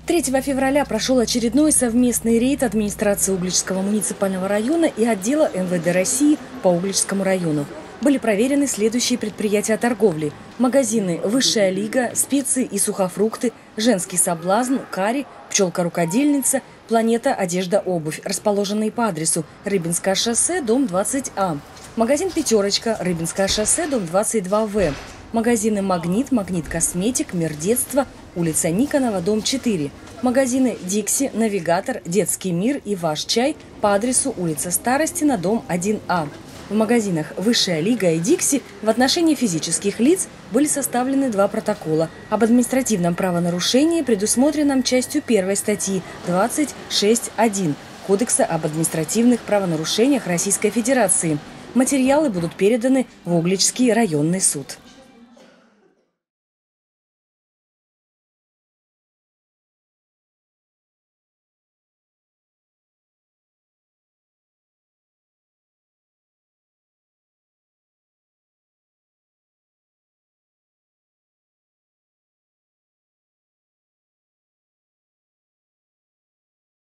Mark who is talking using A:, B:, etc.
A: 3 февраля прошел очередной совместный рейд администрации Угличского муниципального района и отдела МВД России по Угличскому району. Были проверены следующие предприятия торговли: магазины «Высшая лига», «Специи и сухофрукты», «Женский соблазн», «Кари», «Пчелка-рукодельница», «Планета одежда обувь», расположенные по адресу Рыбинское шоссе, дом 20А, магазин «Пятерочка», Рыбинское шоссе, дом 22В, магазины «Магнит», «Магнит Косметик», «Мир детства», улица Никонова, дом 4, магазины «Дикси», «Навигатор», «Детский мир» и «Ваш чай» по адресу улица Старостина, дом 1А. В магазинах «Высшая лига» и «Дикси» в отношении физических лиц были составлены 2 протокола об административном правонарушении, предусмотренном частью 1 статьи 26.1 Кодекса об административных правонарушениях Российской Федерации. Материалы будут переданы в Угличский районный суд.